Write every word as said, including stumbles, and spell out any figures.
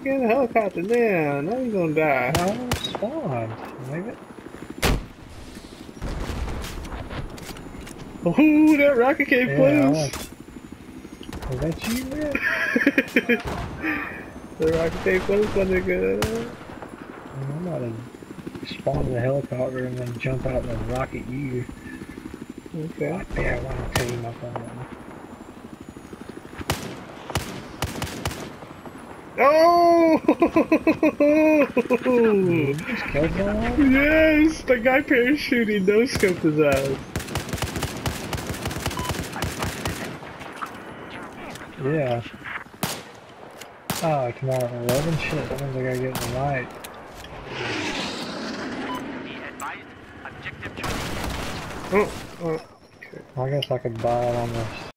Get in the helicopter now. Now you're gonna die. No, I'm spawned. Maybe. Ooh, that rocket came Yeah, close. is that you, man? The rocket came close, my nigga. I'm about to spawn in the helicopter and then jump out and rocket you. Okay. I think I want to team up on that. Oh! You just killed someone? Yes! The guy parachuting no scoped his eyes. Yeah. Oh, tomorrow at eleven? Shit, that means I gotta get in the night. Oh, oh. I guess I could buy it on this.